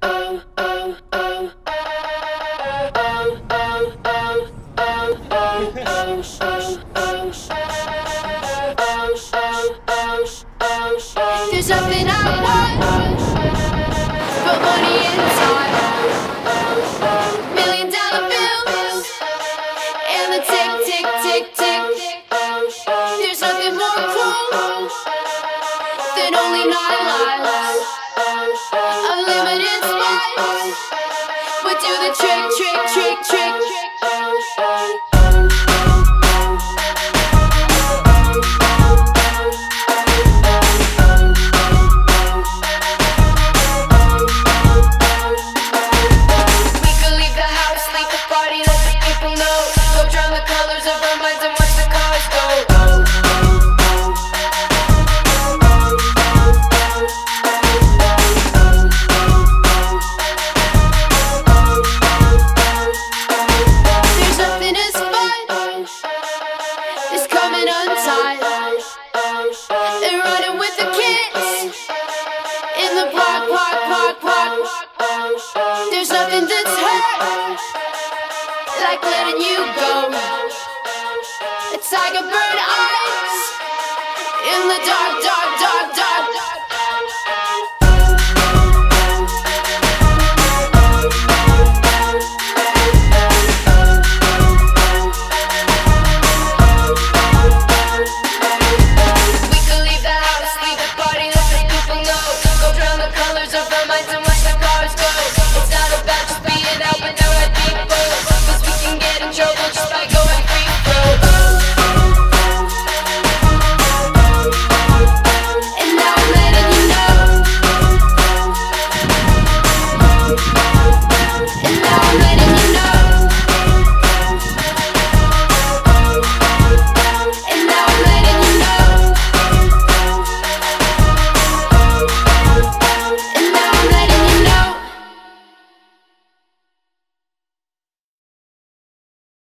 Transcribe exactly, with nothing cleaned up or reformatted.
There's nothing I want but money and time. Million dollar bills and the tick, tick, tick, tick. There's nothing more cruel than only nine lives. Unlimited spice would do the trick, trick, trick, trick. And running with the kids in the park, park, park, park. There's nothing that's hurt like letting you go. A tiger bird eyes in the dark, dark, dark, dark.